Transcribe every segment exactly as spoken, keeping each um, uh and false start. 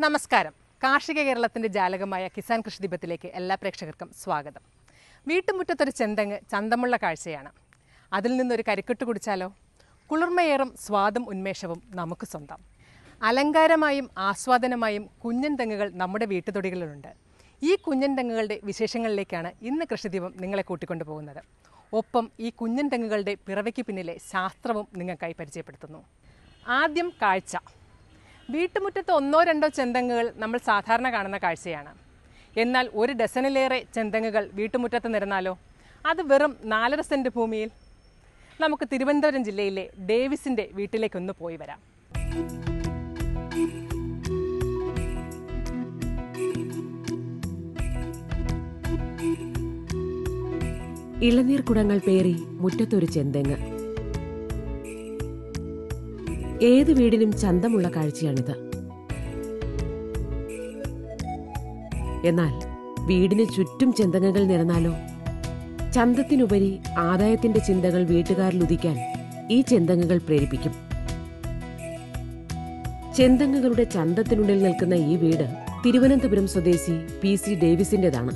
നമസ്കാരം. കാർഷിക കേരളത്തിന്റെ ജാലകമായ കിസാൻ കൃഷിദീപത്തിലേക്ക് എല്ലാ പ്രേക്ഷകർക്കും സ്വാഗതം. വീട്ടുമുറ്റത്തൊരു ചെന്തെങ്ങ് ചന്തമുള്ള കാഴ്ചയാണ്. അതിൽ നിന്നൊരു കരിക്കെട്ട് കുടിച്ചാലോ? കുളിർമയേറും സ്വാദും ഉന്മേഷവും നമുക്ക് സ്വന്തം. അലങ്കാരമായും ആസ്വാദനമായും കുഞ്ഞൻ തെങ്ങുകൾ നമ്മുടെ വീട്ടുതൊടികളിലുണ്ട്. ഈ കുഞ്ഞൻ തെങ്ങുകളുടെ വിശേഷങ്ങളിലേക്കാണ് ഇന്ന് കൃഷിദീപം നിങ്ങളെ കൂട്ടിക്കൊണ്ടു പോകുന്നത്. ഒപ്പം ഈ കുഞ്ഞൻ തെങ്ങുകളുടെ പിറവയ്ക്ക് പിന്നിലെ ശാസ്ത്രവും നിങ്ങൾക്കായി പരിചയപ്പെടുത്തുന്നു. ആദ്യം കാഴ്ച. വീട്ടുമുറ്റത്ത് ഒന്നോ രണ്ടോ ചെന്തെങ്ങുകൾ നമ്മൾ സാധാരണ കാണുന്ന കാഴ്ചയാണ്. എന്നാൽ ഒരു ഡസനിലേറെ ചെന്തെങ്ങുകൾ വീട്ടുമുറ്റത്ത് നിരന്നാലോ? അത് വെറും നാലര സെൻറ്റ് ഭൂമിയിൽ. നമുക്ക് തിരുവനന്തപുരം ജില്ലയിലെ ഡേവിസിൻ്റെ വീട്ടിലേക്കൊന്ന് പോയി വരാം. ഇളനീർ കുടങ്ങൾ പേറി മുറ്റത്തൊരു ചെന്തെങ്ങ്. ഏത് വീടിനും ചന്തമുള്ള കാഴ്ചയാണിത്. എന്നാൽ വീടിന് ചുറ്റും ചെന്തെങ്ങുകൾ നിരന്നാലോ? ചന്തത്തിനുപരി ആദായത്തിന്റെ ചിന്തകൾ വീട്ടുകാരിൽ ഉദിക്കാൻ ഈ ചെന്തെങ്ങുകൾ പ്രേരിപ്പിക്കും. ചെന്തെങ്ങുകളുടെ ചന്തത്തിനുള്ളിൽ നിൽക്കുന്ന ഈ വീട് തിരുവനന്തപുരം സ്വദേശി പി സി ഡേവിസിന്റേതാണ്.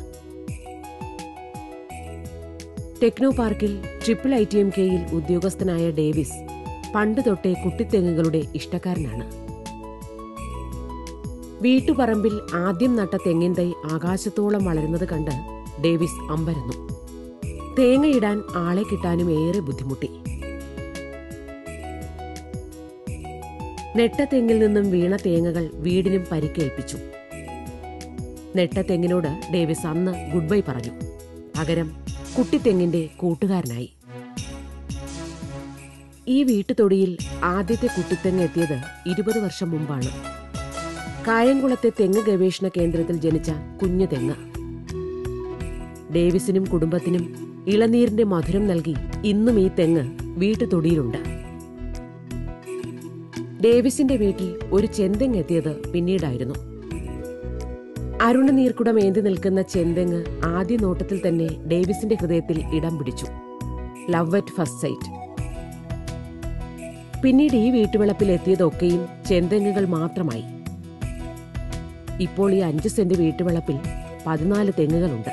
ടെക്നോ പാർക്കിൽ ട്രിപ്പിൾ ഐ ടി എം കെയിൽ ഉദ്യോഗസ്ഥനായ ഡേവിസ് പണ്ട് തൊട്ടേ കുട്ടിത്തെങ്ങുകളുടെ ഇഷ്ടക്കാരനാണ്. വീട്ടുപറമ്പിൽ ആദ്യം നട്ട തെങ്ങിൻ തൈ ആകാശത്തോളം വളരുന്നത് കണ്ട് ഡേവിസ് അമ്പരന്നു. തേങ്ങയിടാൻ ആളെ കിട്ടാനും ഏറെ ബുദ്ധിമുട്ടി. നെട്ട തെങ്ങിൽ നിന്നും വീണ തേങ്ങകൾ വീടിനും പരിക്കേൽപ്പിച്ചു. നെട്ട തെങ്ങിനോട് ഡേവിസ് അന്ന് ഗുഡ് ബൈ പറഞ്ഞു. പകരം കുട്ടിത്തെങ്ങിന്റെ കൂട്ടുകാരനായി. ഈ വീട്ടുതൊടിയിൽ ആദ്യത്തെ കുട്ടിത്തെങ്ങ് എത്തിയത് ഇരുപത് വർഷം മുമ്പാണ്. കായംകുളത്തെ തെങ്ങ് ഗവേഷണ കേന്ദ്രത്തിൽ ജനിച്ച കുഞ്ഞു തെങ്ങ്. ഡേവിസിനും കുടുംബത്തിനും ഇളനീരിന്റെ മധുരം നൽകി ഇന്നും ഈ തെങ്ങ് വീട്ടുതൊടിയിലുണ്ട്. ഡേവിസിന്റെ വീട്ടിൽ ഒരു ചെന്തെങ്ങ് എത്തിയത് പിന്നീടായിരുന്നു. അരുണ നീർക്കുടം ഏന്തി നിൽക്കുന്ന ചെന്തെങ്ങ് ആദ്യ നോട്ടത്തിൽ തന്നെ ഡേവിസിന്റെ ഹൃദയത്തിൽ ഇടം പിടിച്ചു. Love at first sight. പിന്നീട് ഈ വീട്ടുവളപ്പിൽ എത്തിയതൊക്കെയും ചെന്തെങ്ങുകൾ മാത്രമായി. ഇപ്പോൾ ഈ അഞ്ച് സെന്റ് വീട്ടുവളപ്പിൽ പതിനാല് തെങ്ങുകളുണ്ട്.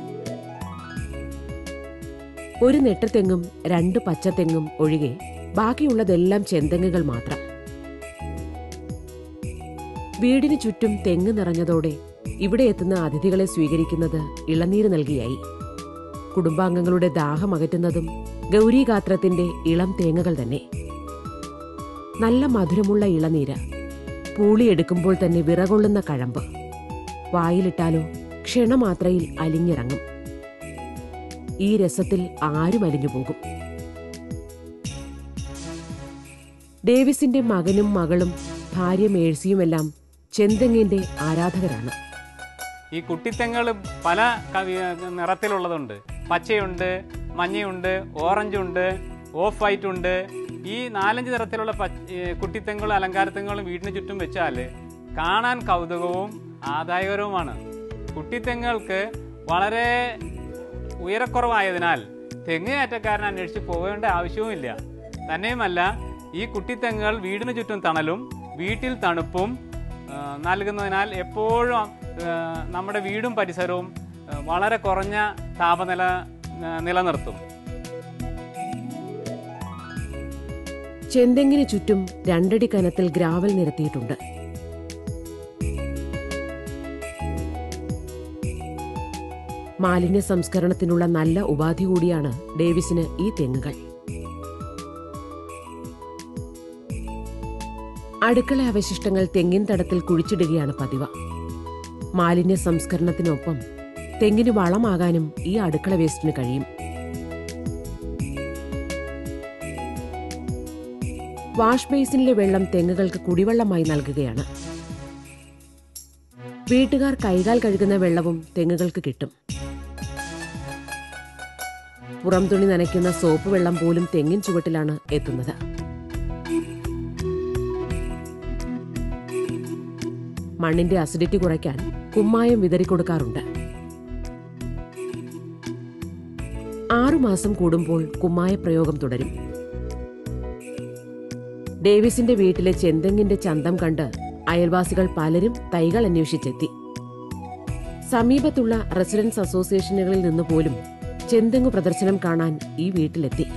ഒരു നെട്ടത്തെങ്ങും രണ്ട് പച്ചത്തെങ്ങും ഒഴികെ ബാക്കിയുള്ളതെല്ലാം ചെന്തെങ്ങുകൾ മാത്രം. വീടിന് ചുറ്റും തെങ്ങ് നിറഞ്ഞതോടെ ഇവിടെ എത്തുന്ന അതിഥികളെ സ്വീകരിക്കുന്നത് ഇളനീര് നൽകിയായി. കുടുംബാംഗങ്ങളുടെ ദാഹം അകറ്റുന്നതും ഗൗരീഗാത്രത്തിന്റെ ഇളം തേങ്ങകൾ തന്നെ. നല്ല മധുരമുള്ള ഇളനീര്, പൂളിയെടുക്കുമ്പോൾ തന്നെ വിറകൊള്ളുന്ന കഴമ്പ്. വായിലിട്ടാലോ ക്ഷണമാത്രയിൽ അലിഞ്ഞിറങ്ങും. ഈ രസത്തിൽ ആരും അലിഞ്ഞു പോകും. ഡേവിസിന്റെ മകനും മകളും ഭാര്യ മേഴ്സിയുമെല്ലാം ചെന്തെങ്ങിന്റെ ആരാധകരാണ്. ഈ കുട്ടിത്തെങ്ങുകൾ പല നിറത്തിലുള്ളതുണ്ട്. പച്ചയുണ്ട്, മഞ്ഞയുണ്ട്, ഓറഞ്ചുണ്ട്, ഓഫ് വൈറ്റ് ഉണ്ട്. ഈ നാലഞ്ച് തരത്തിലുള്ള കുട്ടിത്തെങ്ങുകളും അലങ്കാരത്തെങ്ങുകളും വീടിന് ചുറ്റും വെച്ചാൽ കാണാൻ കൗതുകവും ആദായകരവുമാണ്. കുട്ടിത്തെങ്ങുകൾക്ക് വളരെ ഉയരക്കുറവായതിനാൽ തെങ്ങ് കയറ്റക്കാരനെ അന്വേഷിച്ച് പോകേണ്ട ആവശ്യവുമില്ല. തന്നെയുമല്ല, ഈ കുട്ടിത്തെങ്ങുകൾ വീടിന് ചുറ്റും തണലും വീട്ടിൽ തണുപ്പും നൽകുന്നതിനാൽ എപ്പോഴും നമ്മുടെ വീടും പരിസരവും വളരെ കുറഞ്ഞ താപനില നിലനിർത്തും. ചെന്തെങ്ങിന് ചുറ്റും രണ്ടടി കനത്തിൽ ഗ്രാവൽ നിരത്തിയിട്ടുണ്ട്. മാലിന്യ സംസ്കരണത്തിനുള്ള നല്ല ഉപാധി കൂടിയാണ് ഡേവിസിന് ഈ തെങ്ങുകൾ. അടുക്കള അവശിഷ്ടങ്ങൾ തെങ്ങിൻ തടത്തിൽ കുഴിച്ചിടുകയാണ് പതിവ്. മാലിന്യ സംസ്കരണത്തിനൊപ്പം തെങ്ങിന് വളമാകാനും ഈ അടുക്കള വേസ്റ്റിന് കഴിയും. വാഷ് ബേസിനിലെ വെള്ളം തെങ്ങുകൾക്ക് കുടിവെള്ളമായി നൽകുകയാണ്. വീട്ടുകാർ കൈകാൽ കഴുകുന്ന വെള്ളവും തെങ്ങുകൾക്ക് കിട്ടും. പുറം തുണി നനയ്ക്കുന്ന സോപ്പ് വെള്ളം പോലും തെങ്ങിൻ ചുവട്ടിലാണ് എത്തുന്നത്. മണ്ണിന്റെ അസിഡിറ്റി കുറയ്ക്കാൻ കുമ്മായം വിതറിക്കൊടുക്കാറുണ്ട്. ആറുമാസം കൂടുമ്പോൾ കുമ്മായ പ്രയോഗം തുടരും. ഡേവിസിന്റെ വീട്ടിലെ ചെന്തെങ്ങിന്റെ ചന്തം കണ്ട് അയൽവാസികൾ പലരും തൈകൾ അന്വേഷിച്ചെത്തി. സമീപത്തുള്ള റെസിഡൻസ് അസോസിയേഷനുകളിൽ നിന്ന് പോലും ചെന്തെങ്ങു പ്രദർശനം കാണാൻ ഈ വീട്ടിലെത്തി.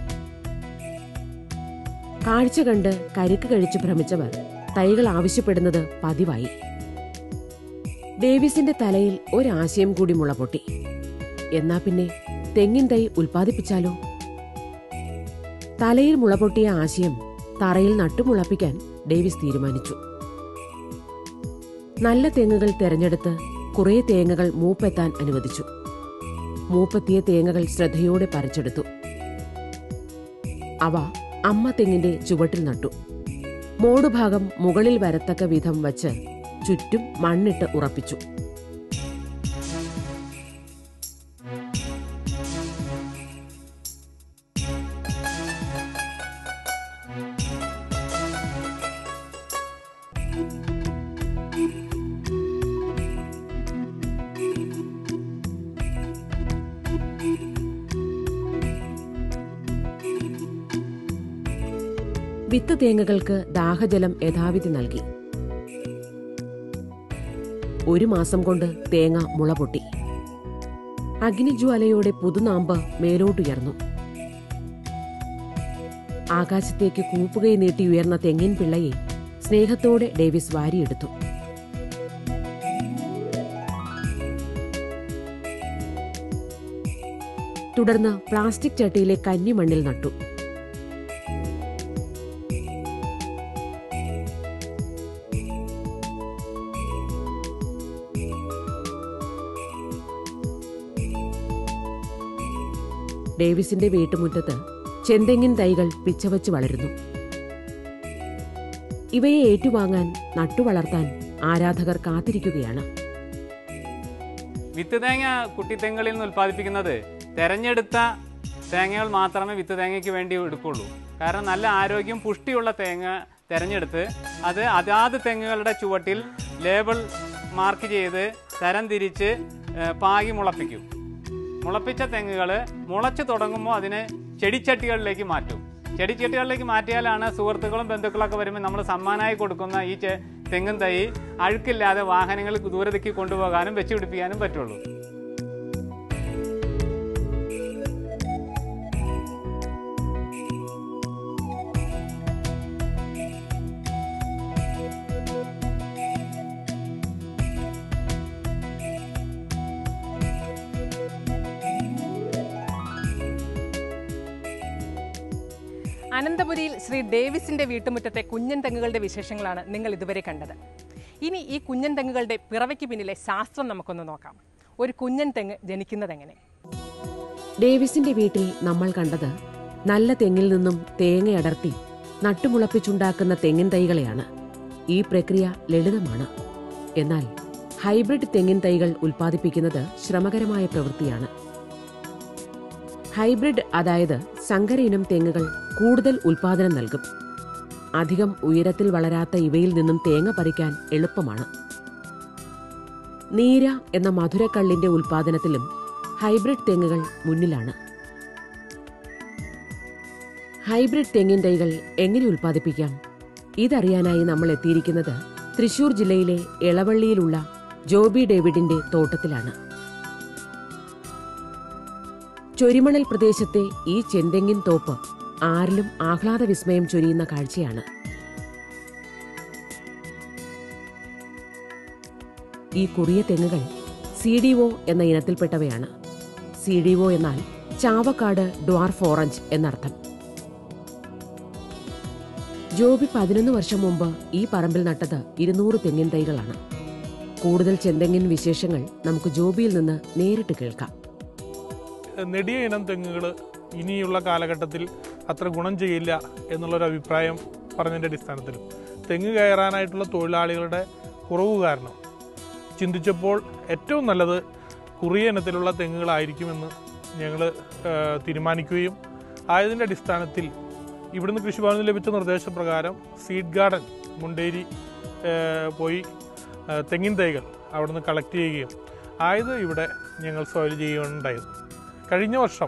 കാഴ്ച കണ്ട് കരിക്ക് കഴിച്ചു ഭ്രമിച്ചവർ തൈകൾ ആവശ്യപ്പെടുന്നത് പതിവായി. ഡേവിസിന്റെ തലയിൽ ഒരാശയം കൂടി മുളപൊട്ടി. എന്നാ പിന്നെ തെങ്ങിൻ തൈ ഉൽപ്പാദിപ്പിച്ചാലോ? തലയിൽ മുളപൊട്ടിയ ആശയം തറയിൽ നട്ടുമുളപ്പിക്കാൻ ഡേവിസ് തീരുമാനിച്ചു. നല്ല തെങ്ങുകൾ തെരഞ്ഞെടുത്ത് കുറേ തേങ്ങകൾ മൂപ്പെത്താൻ അനുവദിച്ചു. മൂപ്പെത്തിയ തേങ്ങകൾ ശ്രദ്ധയോടെ പറിച്ചെടുത്തു. അവ അമ്മ തെങ്ങിന്റെ ചുവട്ടിൽ നട്ടു. മോടുഭാഗം മുകളിൽ വരത്തക്ക വിധം വച്ച് ചുറ്റും മണ്ണിട്ട് ഉറപ്പിച്ചു. വിത്ത് തേങ്ങകൾക്ക് ദാഹജലം യഥാവിധി നൽകി. ഒരു മാസം കൊണ്ട് തേങ്ങ മുളപൊട്ടി. അഗ്നിജ്വാലയോടെ പുതുനാമ്പ് മേലോട്ടുയർന്നു. ആകാശത്തേക്ക് കൂപ്പുകൈ നീട്ടി ഉയർന്ന തെങ്ങിൻ പിള്ളയെ സ്നേഹത്തോടെ ഡേവിസ് വാരിയെടുത്തു. തുടർന്ന് പ്ലാസ്റ്റിക് ചട്ടിയിലെ കന്നിമണ്ണിൽ നട്ടു. ഡേവിസിന്റെ വീട്ടുമുറ്റത്ത് ചെന്തെങ്ങിൻ തൈകൾ പിച്ചവച്ച് വളരുന്നു. ഇവയെ ഏറ്റുവാങ്ങാൻ നട്ടുവളർത്താൻ ആരാധകർ കാത്തിരിക്കുകയാണ്. വിത്ത് തേങ്ങ കുട്ടിത്തെങ്ങളിൽ നിന്ന് ഉൽപ്പാദിപ്പിക്കുന്നത് തെരഞ്ഞെടുത്ത തേങ്ങകൾ മാത്രമേ വിത്ത് തേങ്ങയ്ക്ക് വേണ്ടി എടുക്കുള്ളൂ. കാരണം നല്ല ആരോഗ്യം പുഷ്ടിയുള്ള തേങ്ങ തിരഞ്ഞെടുത്ത് അത് അതാത് തെങ്ങുകളുടെ ചുവട്ടിൽ ലേബിൾ മാർക്ക് ചെയ്ത് തരം തിരിച്ച് പാകി മുളപ്പിക്കും. മുളപ്പിച്ച തെങ്ങുകൾ മുളച്ച് തുടങ്ങുമ്പോൾ അതിനെ ചെടിച്ചട്ടികളിലേക്ക് മാറ്റും. ചെടിച്ചട്ടികളിലേക്ക് മാറ്റിയാലാണ് സുഹൃത്തുക്കളും ബന്ധുക്കളൊക്കെ വരുമ്പോൾ നമ്മൾ സമ്മാനമായി കൊടുക്കുന്ന ഈ തെങ്ങും തൈ അഴുക്കില്ലാതെ വാഹനങ്ങൾ ദൂരത്തേക്ക് കൊണ്ടുപോകാനും വെച്ച് പിടിപ്പിക്കാനും പറ്റുള്ളൂ. അനന്തപുരിയിൽ ശ്രീ ഡേവിസിന്റെ വീട്ടുമുറ്റത്തെ കുഞ്ഞൻ തെങ്ങുകളുടെ വിശേഷങ്ങളാണ് നിങ്ങൾ ഇതുവരെ കണ്ടത്. ഇനി ഈ കുഞ്ഞൻ തെങ്ങുകളുടെ പിറവയ്ക്ക് പിന്നിലെ ശാസ്ത്രം നമുക്കൊന്ന് നോക്കാം. ഒരു കുഞ്ഞൻ തെങ്ങ് ജനിക്കുന്നതെങ്ങനെ? ഡേവിസിന്റെ വീട്ടിൽ നമ്മൾ കണ്ടത് നല്ല തെങ്ങിൽ നിന്നും തേങ്ങയടർത്തി നട്ടുമുളപ്പിച്ചുണ്ടാക്കുന്ന തെങ്ങിൻ തൈകളെയാണ്. ഈ പ്രക്രിയ ലളിതമാണ്. എന്നാൽ ഹൈബ്രിഡ് തെങ്ങിൻ തൈകൾ ഉൽപ്പാദിപ്പിക്കുന്നത് ശ്രമകരമായ പ്രവൃത്തിയാണ്. ഹൈബ്രിഡ് അതായത് സങ്കര ഇനം തെങ്ങുകൾ കൂടുതൽ ഉൽപാദനം നൽകും. അധികം ഉയരത്തിൽ വളരാത്ത ഇവയിൽ നിന്നും തേങ്ങ പറിക്കാൻ എളുപ്പമാണ്. നീര എന്ന മധുരക്കള്ളിന്റെ ഉൽപാദനത്തിലും ഹൈബ്രിഡ് തെങ്ങുകൾ മുന്നിലാണ്. ഹൈബ്രിഡ് തെങ്ങിൻ തൈകൾ എങ്ങനെ ഉൽപ്പാദിപ്പിക്കാം? ഇതറിയാനായി നമ്മൾ എത്തിയിരിക്കുന്നത് തൃശൂർ ജില്ലയിലെ എളവള്ളിയിലുള്ള ജോബി ഡേവിഡിന്റെ തോട്ടത്തിലാണ്. ചൊരിമണൽ പ്രദേശത്തെ ഈ ചെന്തെങ്ങിൻ തോപ്പ് ആരിലും ആഹ്ലാദ വിസ്മയം ചൊരിയുന്ന കാഴ്ചയാണ്. ഈ കുറിയ തെങ്ങുകൾ സി ഡി ഒ എന്ന ഇനത്തിൽപ്പെട്ടവയാണ്. സി ഡി ഒ എന്നാൽ ചാവക്കാട് ഡ്വാർഫ് ഓറഞ്ച് എന്നർത്ഥം. ജോബി പതിനൊന്ന് വർഷം മുമ്പ് ഈ പറമ്പിൽ നട്ടത് ഇരുന്നൂറ് തെങ്ങിൻ തൈകളാണ്. കൂടുതൽ ചെന്തെങ്ങിൻ വിശേഷങ്ങൾ നമുക്ക് ജോബിയിൽ നിന്ന് നേരിട്ട് കേൾക്കാം. നെടിയ ഇനം തെങ്ങുകൾ ഇനിയുള്ള കാലഘട്ടത്തിൽ അത്ര ഗുണം ചെയ്യില്ല എന്നുള്ളൊരു അഭിപ്രായം പറഞ്ഞതിൻ്റെ അടിസ്ഥാനത്തിൽ തെങ്ങ് കയറാനായിട്ടുള്ള തൊഴിലാളികളുടെ കുറവ് കാരണം ചിന്തിച്ചപ്പോൾ ഏറ്റവും നല്ലത് കുറിയ ഇനത്തിലുള്ള തെങ്ങുകളായിരിക്കുമെന്ന് ഞങ്ങൾ തീരുമാനിക്കുകയും ആയതിൻ്റെ അടിസ്ഥാനത്തിൽ ഇവിടുന്ന് കൃഷിഭവനിൽ ലഭിച്ച നിർദ്ദേശപ്രകാരം സീഡ് ഗാർഡൻ മുണ്ടേരി പോയി തെങ്ങിൻ തൈകൾ അവിടുന്ന് കളക്ട് ചെയ്യുകയും ആയത് ഇവിടെ ഞങ്ങൾ സോയിൽ ചെയ്യുകയുണ്ടായത്. കഴിഞ്ഞ വർഷം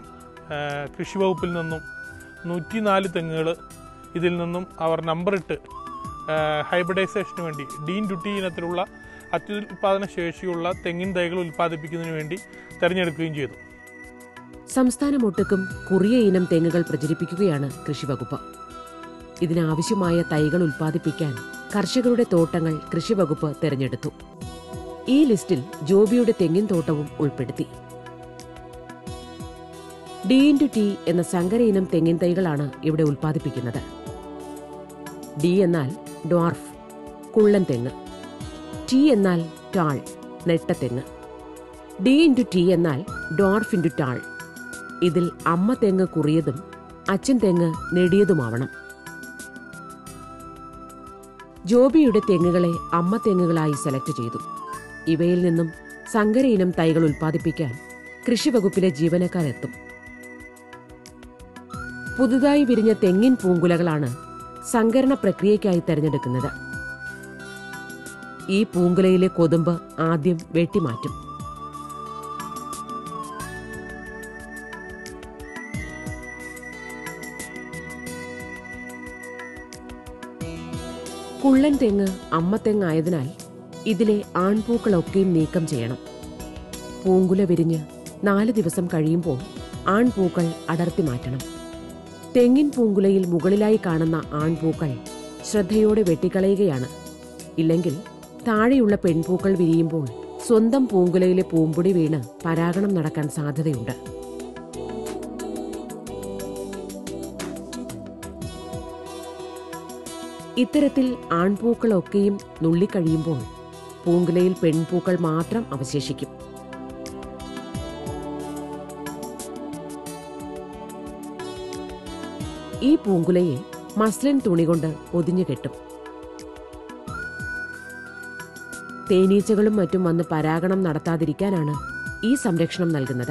കൃഷി വകുപ്പിൽ നിന്നും നൂറ്റിനാല് തെങ്ങുകൾ ഇതിൽ നിന്നും അവർ നമ്പറിട്ട് ഹൈബ്രിഡൈസേഷന് വേണ്ടി ഡീൻ ടു ടി ഇനത്തിലുള്ള അത്യുൽപാദന ശേഷിയുള്ള തെങ്ങിൻ തൈകൾ ഉൽപ്പാദിപ്പിക്കുന്നതിന് വേണ്ടി തെരഞ്ഞെടുക്കുകയും ചെയ്തു. സംസ്ഥാനമൊട്ടുക്കും കുറിയ ഇനം തെങ്ങുകൾ പ്രചരിപ്പിക്കുകയാണ് കൃഷിവകുപ്പ്. ഇതിനാവശ്യമായ തൈകൾ ഉൽപ്പാദിപ്പിക്കാൻ കർഷകരുടെ തോട്ടങ്ങൾ കൃഷിവകുപ്പ് തെരഞ്ഞെടുത്തു. ഈ ലിസ്റ്റിൽ ജോബിയുടെ തെങ്ങിൻ തോട്ടവും ഉൾപ്പെടുത്തി. ഡി ഇൻറ്റു ടി എന്ന സങ്കര ഇനം തെങ്ങിൻ തൈകളാണ് ഇവിടെ ഉൽപ്പാദിപ്പിക്കുന്നത്. ഡി എന്നാൽ ഡ്വാർഫ്, കുള്ളൻ തെങ്ങ്. ടി എന്നാൽ ടാൾ, നെട്ടത്തെങ്ങ്. ഡി ഇൻറ്റു ടി എന്നാൽ ഡ്വാർഫ് ഇൻറ്റു ടാൾ. ഇതിൽ അമ്മ തെങ്ങ് കുറിയതും അച്ഛൻ തെങ്ങ് നെടിയതുമാവണം. ജോബിയുടെ തെങ്ങുകളെ അമ്മ തെങ്ങുകളായി സെലക്ട് ചെയ്തു. ഇവയിൽ നിന്നും സങ്കര ഇനം തൈകൾ ഉൽപ്പാദിപ്പിക്കാൻ കൃഷിവകുപ്പിലെ ജീവനക്കാരെത്തും. പുതുതായി വിരിഞ്ഞ തെങ്ങിൻ പൂങ്കുലകളാണ് സങ്കരണ പ്രക്രിയയ്ക്കായി തെരഞ്ഞെടുക്കുന്നത്. ഈ പൂങ്കുലയിലെ കൊതുമ്പ് ആദ്യം വെട്ടിമാറ്റും. കുള്ളൻ തെങ്ങ് അമ്മത്തെങ്ങായതിനാൽ ഇതിലെ ആൺപൂക്കളൊക്കെയും നീക്കം ചെയ്യണം. പൂങ്കുല വിരിഞ്ഞ് നാല് ദിവസം കഴിയുമ്പോൾ ആൺപൂക്കൾ അടർത്തി മാറ്റണം. തെങ്ങിൻ പൂങ്കുലയിൽ മുകളിലായി കാണുന്ന ആൺപൂക്കൾ ശ്രദ്ധയോടെ വെട്ടിക്കളയുകയാണ്. ഇല്ലെങ്കിൽ താഴെയുള്ള പെൺപൂക്കൾ വിരിയുമ്പോൾ സ്വന്തം പൂങ്കുലയിലെ പൂമ്പൊടി വീണ് പരാഗണം നടക്കാൻ സാധ്യതയുണ്ട്. ഇത്തരത്തിൽ ആൺപൂക്കളൊക്കെയും നുള്ളിക്കഴിയുമ്പോൾ പൂങ്കുലയിൽ പെൺപൂക്കൾ മാത്രം അവശേഷിക്കും. ഈ പൂങ്കുലയെ മസ്ലിൻ തുണി കൊണ്ട് പൊതിഞ്ഞു കെട്ടും. തേനീച്ചകളും മറ്റും വന്ന് പരാഗണം നടത്താതിരിക്കാനാണ് ഈ സംരക്ഷണം നൽകുന്നത്.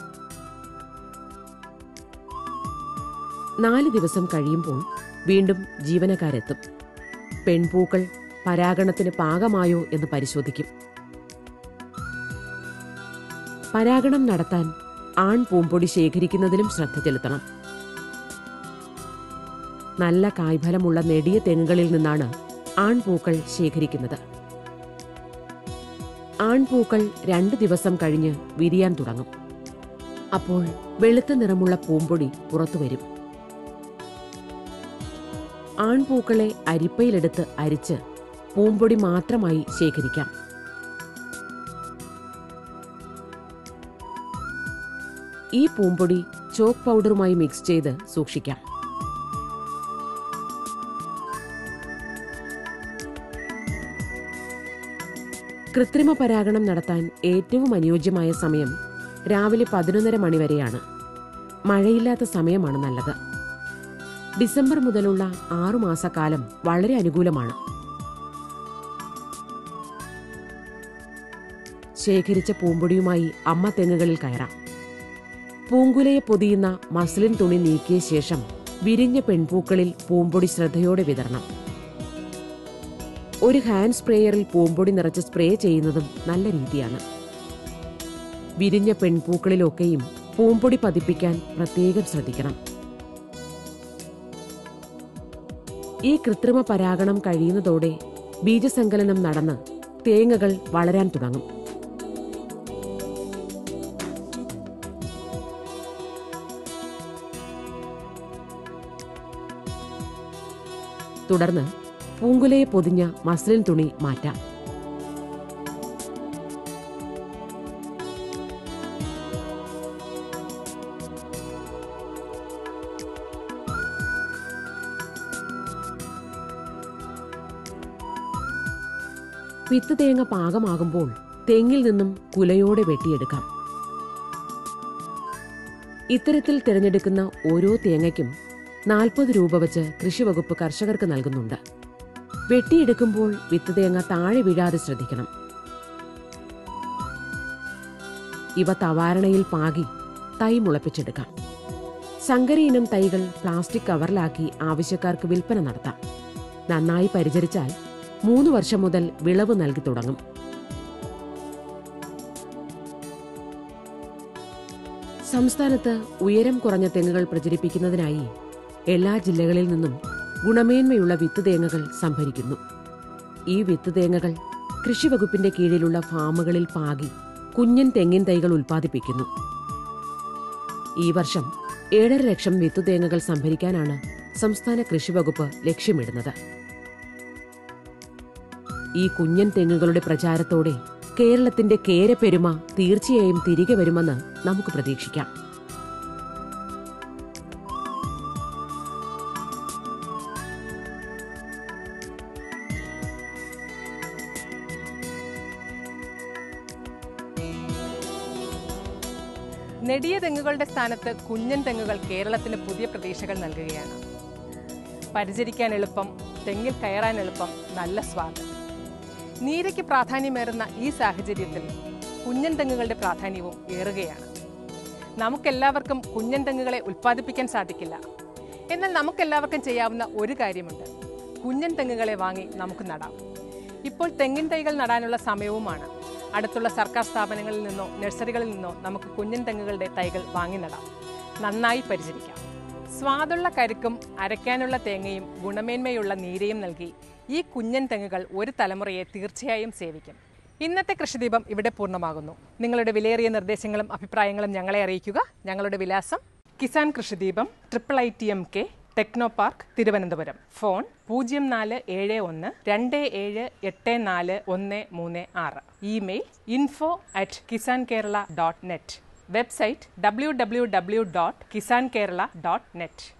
നാല് ദിവസം കഴിയുമ്പോൾ വീണ്ടും ജീവനക്കാരെത്തും. പെൺപൂക്കൾ പരാഗണത്തിന് പാകമായോ എന്ന് പരിശോധിക്കും. പരാഗണം നടത്താൻ ആൺപൂമ്പൊടി ശേഖരിക്കുന്നതിലും ശ്രദ്ധ ചെലുത്തണം. നല്ല കായ്ഫലമുള്ള നെടിയ തെങ്ങുകളിൽ നിന്നാണ് ആൺപൂക്കൾ ശേഖരിക്കുന്നത്. ആൺപൂക്കൾ രണ്ടു ദിവസം കഴിഞ്ഞ് വിരിയാൻ തുടങ്ങും. അപ്പോൾ വെളുത്ത നിറമുള്ള പൂമ്പൊടി പുറത്തുവരും. ആൺപൂക്കളെ അരിപ്പയിലെടുത്ത് അരിച്ച് പൂമ്പൊടി മാത്രമായി ശേഖരിക്കാം. ഈ പൂമ്പൊടി ചോക്ക് പൗഡറുമായി മിക്സ് ചെയ്ത് സൂക്ഷിക്കാം. കൃത്രിമ പരാഗണം നടത്താൻ ഏറ്റവും അനുയോജ്യമായ സമയം രാവിലെ പതിനൊന്നര മണിവരെയാണ്. മഴയില്ലാത്ത സമയമാണ് നല്ലത്. ഡിസംബർ മുതലുള്ള ആറുമാസക്കാലം വളരെ അനുകൂലമാണ്. ശേഖരിച്ച പൂമ്പൊടിയുമായി അമ്മ തെങ്ങുകളിൽ കയറാം. പൂങ്കുലയെ പൊതിയുന്ന മസ്ലിൻ തുണി നീക്കിയ ശേഷം വിരിഞ്ഞ പെൺപൂക്കളിൽ പൂമ്പൊടി ശ്രദ്ധയോടെ വിതരണം. ഒരു ഹാൻഡ് സ്പ്രേയറിൽ പൂമ്പൊടി നിറച്ച് സ്പ്രേ ചെയ്യുന്നതും നല്ല രീതിയാണ്. വിരിഞ്ഞ പെൺപൂക്കളിലൊക്കെയും പൂമ്പൊടി പതിപ്പിക്കാൻ പ്രത്യേകം ശ്രദ്ധിക്കണം. ഈ കൃത്രിമ പരാഗണം കഴിയുന്നതോടെ ബീജസങ്കലനം നടന്ന് തേങ്ങകൾ വളരാൻ തുടങ്ങും. തുടർന്ന് പൂങ്കുലയെ പൊതിഞ്ഞ മസ്ലിൻ തുണി മാറ്റാം. വിത്ത് തേങ്ങ പാകമാകുമ്പോൾ തെങ്ങിൽ നിന്നും കുലയോടെ വെട്ടിയെടുക്കാം. ഇത്തരത്തിൽ തിരഞ്ഞെടുക്കുന്ന ഓരോ തേങ്ങയ്ക്കും നാൽപ്പത് രൂപ വച്ച് കൃഷിവകുപ്പ് കർഷകർക്ക് നൽകുന്നുണ്ട്. വെട്ടിയെടുക്കുമ്പോൾ വിത്ത് തേങ്ങ താഴെ വീഴാതെ ശ്രദ്ധിക്കണം. ഇവ തവാരണയിൽ പാകി തൈ മുളപ്പിച്ചെടുക്കാം. സങ്കരയിനം തൈകൾ പ്ലാസ്റ്റിക് കവറിലാക്കി ആവശ്യക്കാർക്ക് വിൽപ്പന നടത്താം. നന്നായി പരിചരിച്ചാൽ മൂന്ന് വർഷം മുതൽ വിളവ് നൽകി തുടങ്ങും. സംസ്ഥാനത്ത് ഉയരം കുറഞ്ഞ തെങ്ങുകൾ പ്രചരിപ്പിക്കുന്നതിനായി എല്ലാ ജില്ലകളിൽ നിന്നും ഗുണമേന്മയുള്ള വിത്ത് തേങ്ങകൾ സംഭരിക്കുന്നു. ഈ വിത്ത് തേങ്ങകൾ കൃഷിവകുപ്പിന്റെ കീഴിലുള്ള ഫാമുകളിൽ പാകി കുഞ്ഞൻ തെങ്ങിൻ തൈകൾ ഉൽപ്പാദിപ്പിക്കുന്നു. ഈ വർഷം ഏഴര ലക്ഷം വിത്ത് തേങ്ങകൾ സംഭരിക്കാനാണ് സംസ്ഥാന കൃഷിവകുപ്പ് ലക്ഷ്യമിടുന്നത്. ഈ കുഞ്ഞൻ തെങ്ങുകളുടെ പ്രചാരത്തോടെ കേരളത്തിന്റെ കേരപ്പെരുമ തീർച്ചയായും തിരികെ വരുമെന്ന് നമുക്ക് പ്രതീക്ഷിക്കാം. നെടിയ തെങ്ങുകളുടെ സ്ഥാനത്ത് കുഞ്ഞൻ തെങ്ങുകൾ കേരളത്തിന് പുതിയ പ്രതീക്ഷകൾ നൽകുകയാണ്. പരിചരിക്കാൻ എളുപ്പം, തെങ്ങിൽ കയറാൻ എളുപ്പം, നല്ല സ്വാദ്. നീരയ്ക്ക് പ്രാധാന്യമേറുന്ന ഈ സാഹചര്യത്തിൽ കുഞ്ഞൻ തെങ്ങുകളുടെ പ്രാധാന്യവും ഏറുകയാണ്. നമുക്കെല്ലാവർക്കും കുഞ്ഞൻ തെങ്ങുകളെ ഉൽപ്പാദിപ്പിക്കാൻ സാധിക്കില്ല. എന്നാൽ നമുക്കെല്ലാവർക്കും ചെയ്യാവുന്ന ഒരു കാര്യമുണ്ട്. കുഞ്ഞൻ തെങ്ങുകളെ വാങ്ങി നമുക്ക് നടാം. ഇപ്പോൾ തെങ്ങിൻ തൈകൾ നടാനുള്ള സമയവുമാണ്. അടുത്തുള്ള സർക്കാർ സ്ഥാപനങ്ങളിൽ നിന്നോ നഴ്സറികളിൽ നിന്നോ നമുക്ക് കുഞ്ഞൻ തെങ്ങുകളുടെ തൈകൾ വാങ്ങി നടാം. നന്നായി പരിചരിക്കാം. സ്വാദുള്ള കരുക്കും അരയ്ക്കാനുള്ള തേങ്ങയും ഗുണമേന്മയുള്ള നീരയും നൽകി ഈ കുഞ്ഞൻ തെങ്ങുകൾ ഒരു തലമുറയെ തീർച്ചയായും സേവിക്കും. ഇന്നത്തെ കൃഷിദീപം ഇവിടെ പൂർണ്ണമാകുന്നു. നിങ്ങളുടെ വിലയേറിയ നിർദ്ദേശങ്ങളും അഭിപ്രായങ്ങളും ഞങ്ങളെ അറിയിക്കുക. ഞങ്ങളുടെ വിലാസം Kisan Krishideepam, triple I T M K, techno park, Thiruvananthapuram. Phone പൂജ്യം നാല് ഏഴ് ഒന്ന് രണ്ട് ഏഴ് എട്ട് നാല് ഒന്ന് മൂന്ന് ആറ്. Email info at Kisan Kerala dot net. Website W W W dot Kisan Kerala dot net.